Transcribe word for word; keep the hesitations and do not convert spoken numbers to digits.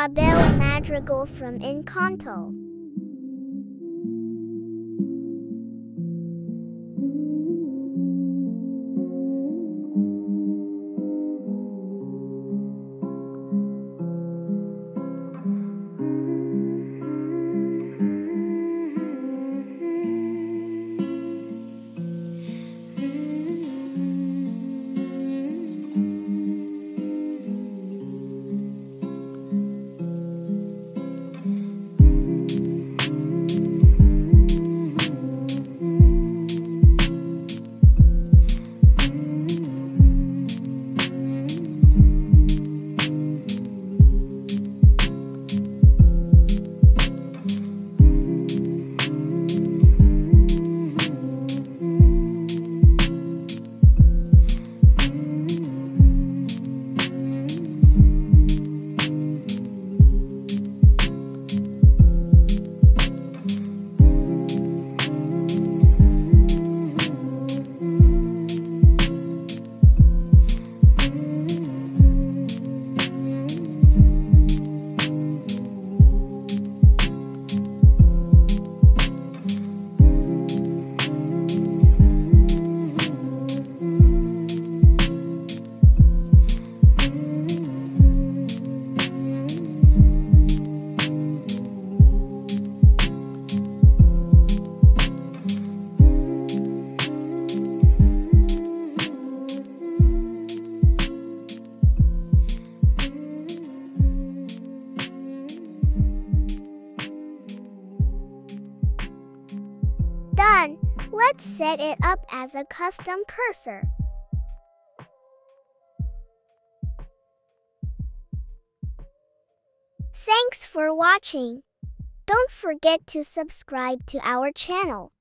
Mirabel Madrigal from Encanto. Done. Let's set it up as a custom cursor. Thanks for watching. Don't forget to subscribe to our channel.